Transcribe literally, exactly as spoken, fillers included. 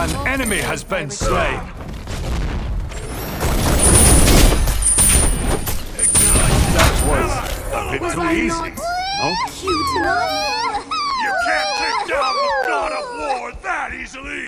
An enemy has been slain. That was a bit too easy, no? Cute enough? You can't take down the god of war that easily!